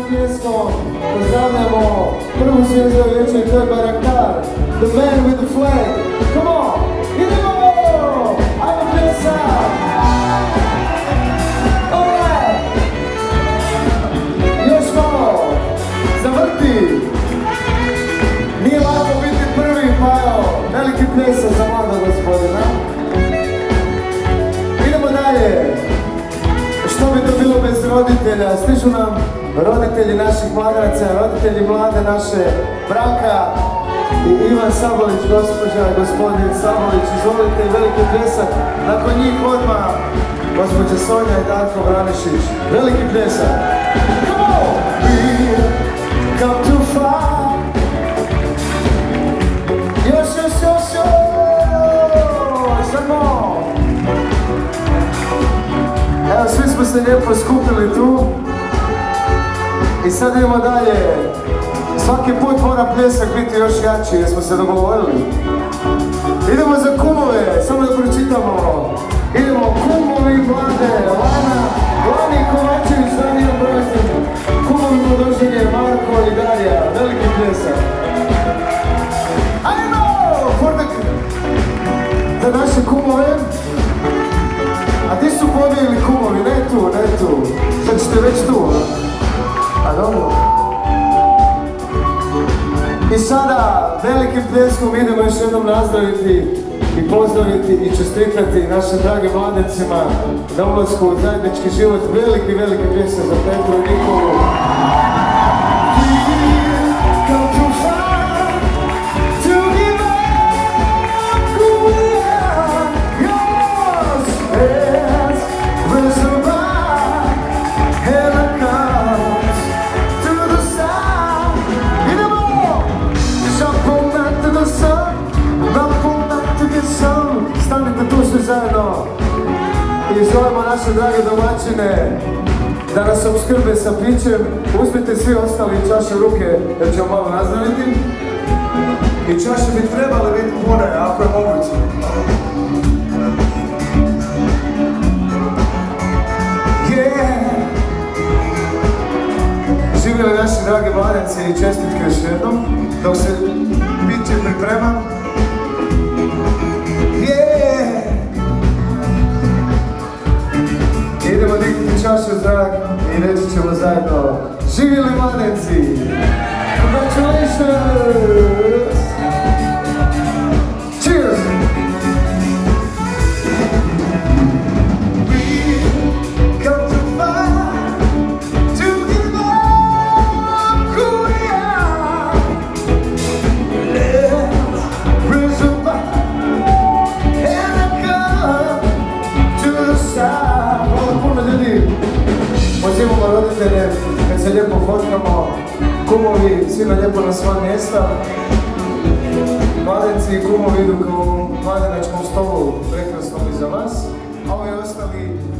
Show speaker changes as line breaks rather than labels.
pjesmom pozdravljamo prvu zvijezdu večeri, to je Bayraktar, the man with the flag. Come on, idemo! Ajmo plesat! Alright! Još malo! Zavrti! Nije lako biti prvi, pa evo, veliki pljesak za mlada gospodina. Idemo dalje! Što bi to bilo bez roditelja? Stižu nam roditelji naših mladenaca, roditelji mlade naše Branka i Ivan Sabolić, gospođa, gospodin Sabolić, izvolite, veliki pljesak. Nakon njih odmah gospođa Sonja i Darko Branišić. Veliki pljesak. Come on! We come too far. Još, samo! Evo, svi smo se lijepo skupili tu i sad idemo dalje. Svaki put mora pljesak biti još jači, jer smo se dogovorili. Idemo za kumove, samo da pročitamo. Idemo kumovi mlade, Lani Kovačević, Danija Brojstin, kumovi Mladoženje, Marko i Darija, veliki pljesak. Ajmo! Za naše kumove. A ti su pobjegli kumovi, ne tu. Sad ćete već tu, a dobro. I sada, velikim pljeskom idemo još jednom nazdraviti i pozdraviti i čestitati našim dragim mladencima na ulasku u zajednički život. Veliki pljesak za Petru i Nikolu. Stanite tu svi zajedno i zovemo naše drage domaćine da nas opskrbe sa pićem. Uzmite svi ostali čaše ruke jer ćemo malo nazdraviti. I čaše bi trebale biti pune ako je moguće. Živjeli naši dragi mladenci i čestitke još jednom dok se piće priprema. Idemo dignuti čašu u zrak i reći ćemo zajedno: živjeli mladenci! Congratulations! Cheers! Pozivamo roditelje, kad se lijepo fotkamo, kumovi, svi na lijepo na sva mjesta. Mladenci i kumovi idu kao u mladenačkom stolu, prekrasnom i za vas, a ovi ostali